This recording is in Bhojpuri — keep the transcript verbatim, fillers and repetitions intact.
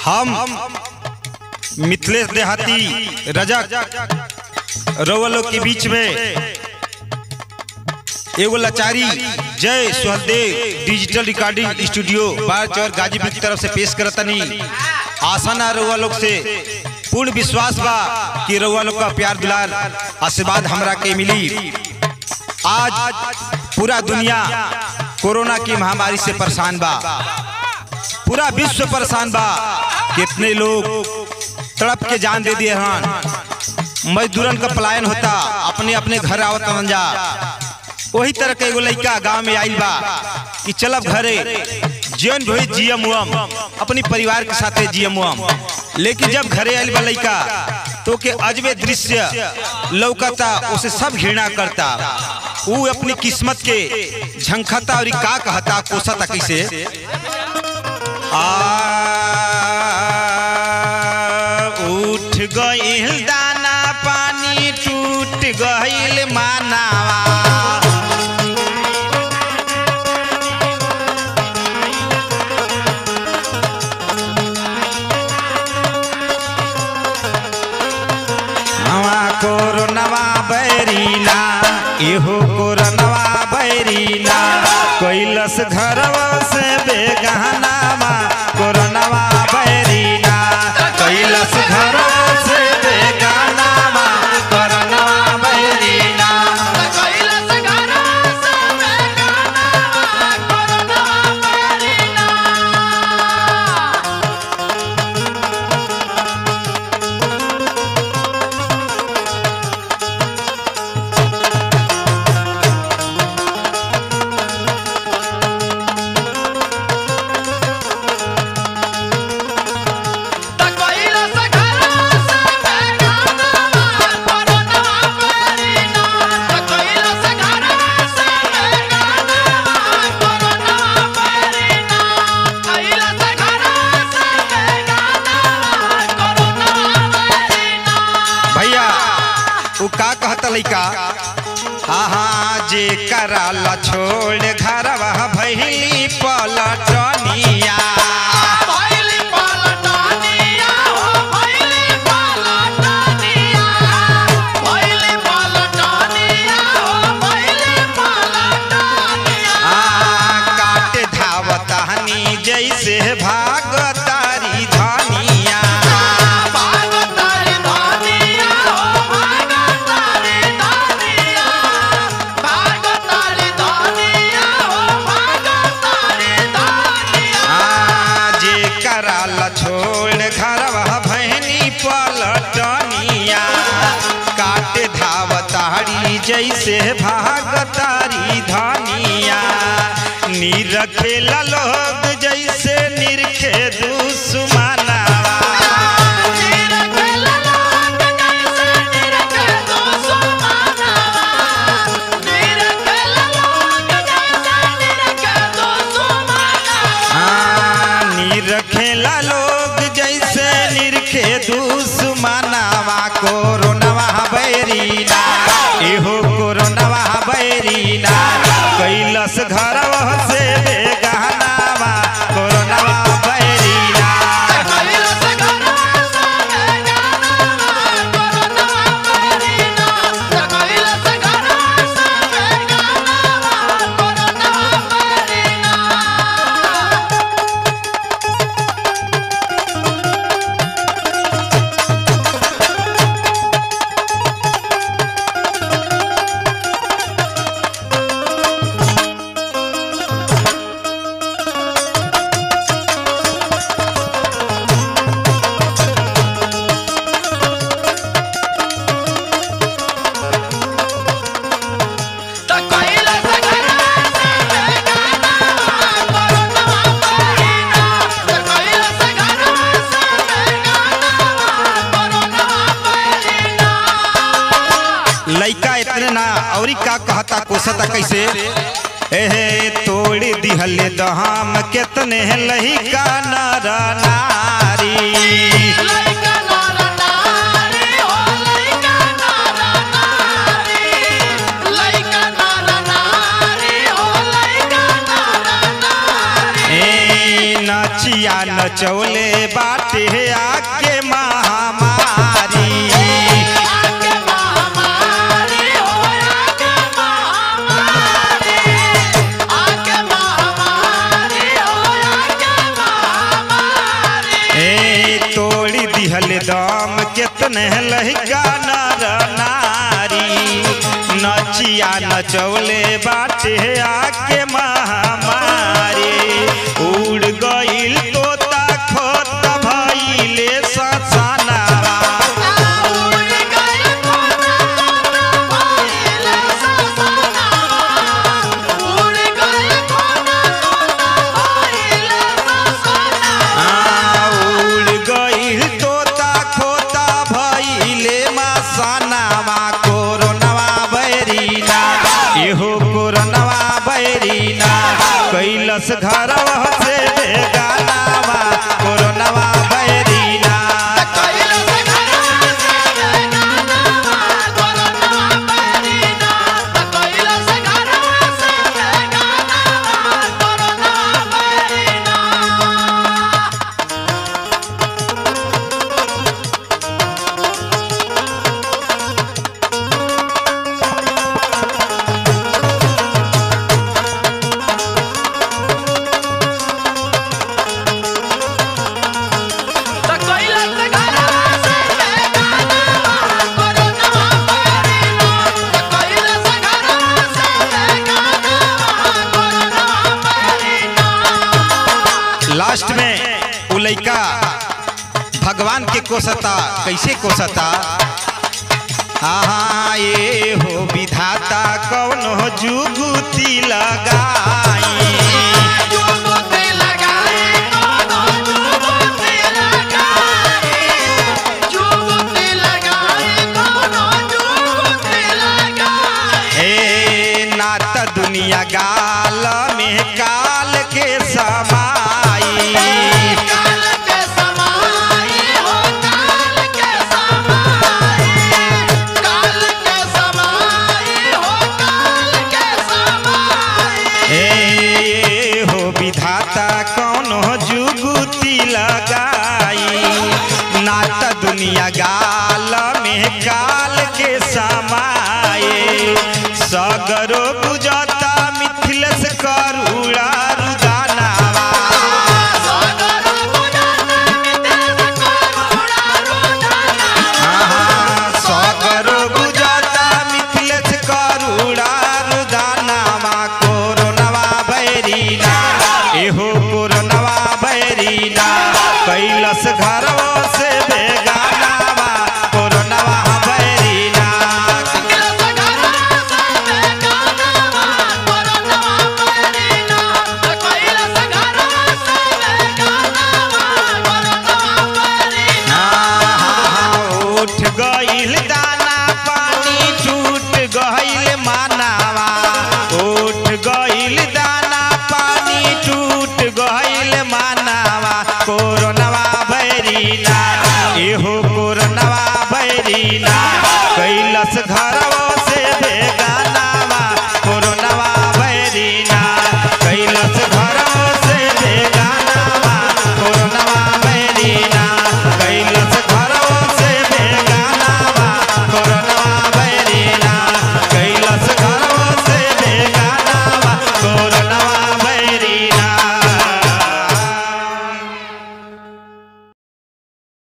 हम मिथिलेश देहाती रजक रउआ के बीच में एगो लाचारी Jai Suheldev digital recording studio Barchaur Ghazipur की तरफ से पेश करतनी। आशा ना रउआ लोग से पूर्ण विश्वास बा कि रउआ लोग का प्यार दुलार आशीर्वाद हमरा के मिली। आज पूरा दुनिया कोरोना की महामारी से परेशान बा, पूरा विश्व परेशान बा। कितने लोग तड़प के जान दे दिए हैं, मजदूरन का पलायन होता, अपने अपने घर आवत जा। वही तरह के एगो लड़का गांव में आइल बा कि चलब घरे जीवन भई जियम उम अपनी परिवार के साथे जियम उम। लेकिन जब घरे आइल बा लड़का तो के अजबे दृश्य लौकता, उसे सब घृणा करता। वो अपनी किस्मत के झंखता और का कहता कोसता कैसे आ उठ गइल दाना पानी टूट गइल मानावा। कोरोनवा बैरीला एहो कोरोनवा बैरीला कैलस घरवा से बेगहनावा। कोरोनवा बैरीला कैलस घरवा से बेगहनावा। कोरोनवा बैरीला कैलस घरवा से बेगहनावा। कोरोनवा बैरीला लइका हाँ जे कराला छोड़ घरवा भइली पलटनिया। भइली पलटनिया हो भइली पलटनिया। भइली पलटनिया हो भइली पलटनिया। आ काटे धावतानी जैसे भागतारी धनिया। छोड़ घरवा भैनी पलटनिया काटे धावतारी जैसे भागतारी धनिया। निरखेला लोग जैसे निरखे दुश्मना। रखेला लोग जैसे निरखे दुश्मनावा। कोरोनवा बैरीला एहो कोरोनवा बैरीला कैलस घरवा से बेगहनावा। कोरोनवा बैरीला कैलस घरवा से बेगहनावा। कोरोनवा बैरीला कैलस घरवा से बेगहनावा। कोरोनवा बैरीला लइका इतने ना और का कहता कोसता कैसे एहे तोड़ दिहले दहाम कितने लइका नर नारी। लइका नर नारी हो लइका नर नारी। लइका नर नारी हो लइका नर नारी। ए न नचिया नचौले बाटे आके महामारी। तोड़ी दिहल दाम कितने लहका नर नारी। नचिया नचौले बाटे आके महामारी। उड़ गईल तोता खोत भइले ससनावा। कैलस घरवा से बेगानावा कोरोनावा बैरीना। लास्ट में उ लइका भगवान के कोसता। कैसे कोसता? हाँ ये हो विधाता कौनो जुगुती लगाई। ए नात दुनिया गाल में काल के समा। विधाता कौनो जुगुती लगाई। नाता दुनिया गाल में काल के समाये। सगरो बुझता मिथिलेश करुणा रुदानावा। सगरो बुझता मिथिलेश करुणा रुदानावा कोरोनावा बैरीना। एहो कोरोनावा बैरीना कैलस घरवा से बेगानावा कोरोनावा बैरीना। उठ गईल दाना पानी टूट गईल मानावा। उठ गईल दाना पानी टूट गईल मानावा कोरोनावा बैरीना। एहो कोरोनावा बैरीना कैलस घरवा